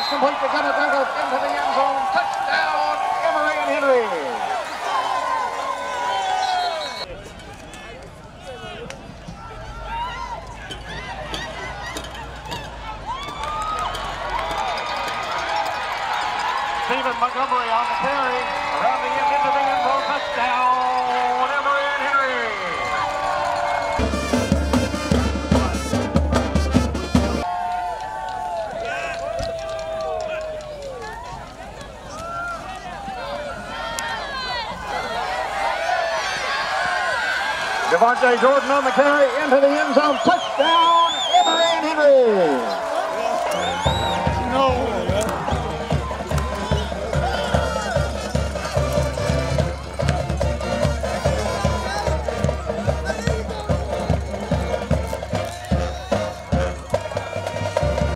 pass complete to Kenneth Douglas into the end zone. Touchdown, Emory and Henry. Stephen Montgomery on the carry. Around the end into the end zone. Touchdown, Emory and Henry. Devontae Jordan on the carry into the end zone. Touchdown, Emory and Henry.